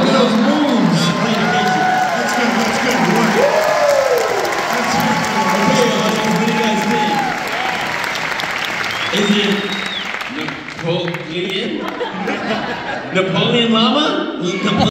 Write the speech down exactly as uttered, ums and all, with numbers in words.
at those moves. That's good, that's good. What? That's good. Okay, audience, what do you guys think? Is it Napoleon? Napoleon Llama?